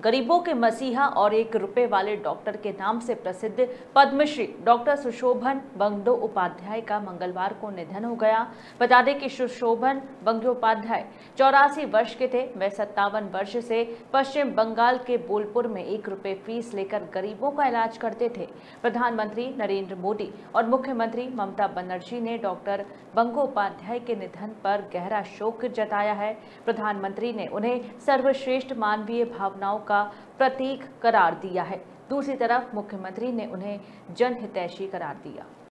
गरीबों के मसीहा और 1 रुपए वाले डॉक्टर के नाम से प्रसिद्ध पद्मश्री डॉक्टर सुशोभन बंदोपाध्याय का मंगलवार को निधन हो गया। बता दें कि सुशोभन बंदोपाध्याय 84 वर्ष के थे। वे 57 वर्ष से पश्चिम बंगाल के बोलपुर में 1 रुपए फीस लेकर गरीबों का इलाज करते थे। प्रधानमंत्री नरेंद्र मोदी और मुख्यमंत्री ममता बनर्जी ने डॉक्टर बंदोपाध्याय के निधन पर गहरा शोक जताया है। प्रधानमंत्री ने उन्हें सर्वश्रेष्ठ मानवीय भावनाओं का प्रतीक करार दिया है। दूसरी तरफ मुख्यमंत्री ने उन्हें जनहितैषी करार दिया।